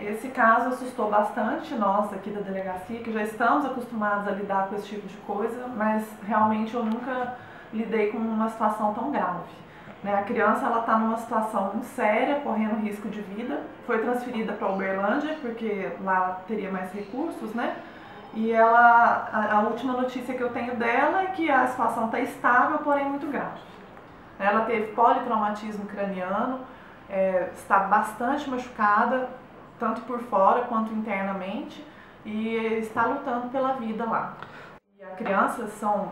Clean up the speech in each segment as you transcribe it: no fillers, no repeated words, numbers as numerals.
esse caso assustou bastante nós aqui da delegacia, que já estamos acostumados a lidar com esse tipo de coisa, mas realmente eu nunca lidei com uma situação tão grave. A criança está numa situação muito séria, correndo risco de vida, foi transferida para Uberlândia, porque lá teria mais recursos, né? E a última notícia que eu tenho dela é que a situação está estável, porém muito grave. Ela teve politraumatismo craniano, está bastante machucada, tanto por fora quanto internamente, e está lutando pela vida lá. E as crianças são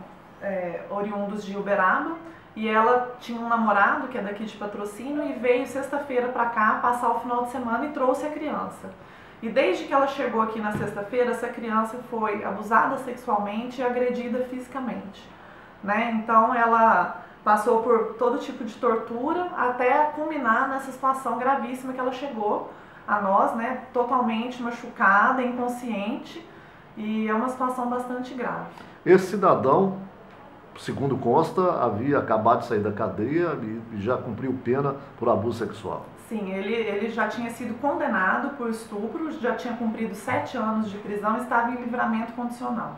oriundos de Uberaba, e ela tinha um namorado que é daqui de Patrocínio e veio sexta-feira para cá passar o final de semana e trouxe a criança. E desde que ela chegou aqui na sexta-feira, essa criança foi abusada sexualmente e agredida fisicamente, né? Então ela passou por todo tipo de tortura até culminar nessa situação gravíssima que ela chegou a nós, né? Totalmente machucada, inconsciente, e é uma situação bastante grave. Esse cidadão, segundo consta, havia acabado de sair da cadeia e já cumpriu pena por abuso sexual. Sim, ele já tinha sido condenado por estupro, já tinha cumprido 7 anos de prisão e estava em livramento condicional.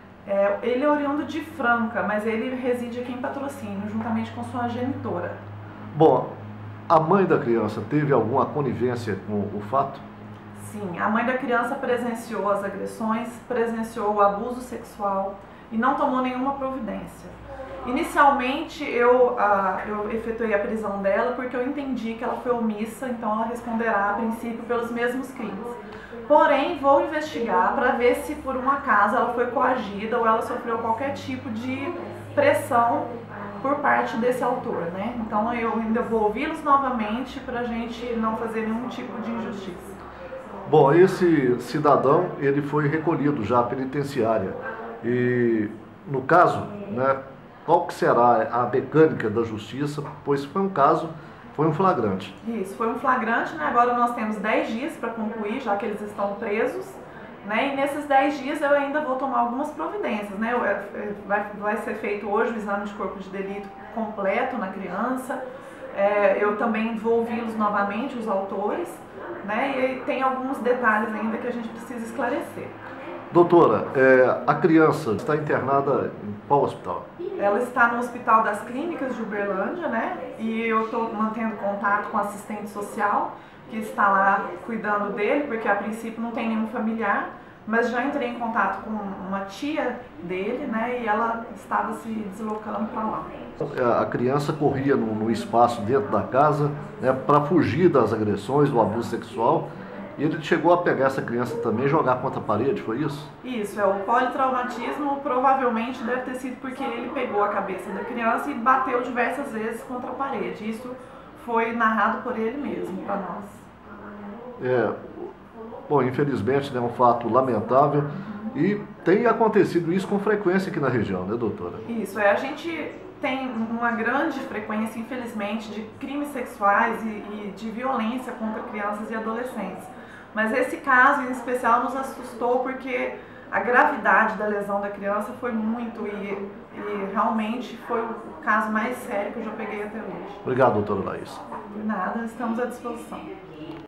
Ele é oriundo de Franca, mas ele reside aqui em Patrocínio, juntamente com sua genitora. Bom, a mãe da criança teve alguma conivência com o fato? Sim, a mãe da criança presenciou as agressões, presenciou o abuso sexual e não tomou nenhuma providência. Inicialmente eu efetuei a prisão dela porque eu entendi que ela foi omissa, então ela responderá a princípio pelos mesmos crimes. Porém, vou investigar para ver se por um acaso ela foi coagida ou ela sofreu qualquer tipo de pressão por parte desse autor, né? Então eu ainda vou ouvi-los novamente para a gente não fazer nenhum tipo de injustiça. Bom, esse cidadão, ele foi recolhido já à penitenciária e, no caso, né, qual que será a mecânica da justiça, pois foi um flagrante. Isso, foi um flagrante, né? Agora nós temos 10 dias para concluir, já que eles estão presos, né? E nesses 10 dias eu ainda vou tomar algumas providências, né? Vai ser feito hoje o exame de corpo de delito completo na criança, eu também vou ouvi-los novamente, os autores, né? E tem alguns detalhes ainda que a gente precisa esclarecer. Doutora, a criança está internada em qual hospital? Ela está no Hospital das Clínicas de Uberlândia, né? E eu estou mantendo contato com a assistente social, que está lá cuidando dele, porque a princípio não tem nenhum familiar, mas já entrei em contato com uma tia dele, né? E ela estava se deslocando para lá. A criança corria no espaço dentro da casa, né, para fugir das agressões, do abuso sexual. E ele chegou a pegar essa criança também e jogar contra a parede, foi isso? Isso, o politraumatismo provavelmente deve ter sido porque ele pegou a cabeça da criança e bateu diversas vezes contra a parede. Isso foi narrado por ele mesmo, para nós. Bom, infelizmente é um fato lamentável e tem acontecido isso com frequência aqui na região, né, doutora? Isso, a gente tem uma grande frequência, infelizmente, de crimes sexuais e de violência contra crianças e adolescentes. Mas esse caso em especial nos assustou porque a gravidade da lesão da criança foi muito e realmente foi o caso mais sério que eu já peguei até hoje. Obrigado, doutora Laís. De nada, estamos à disposição.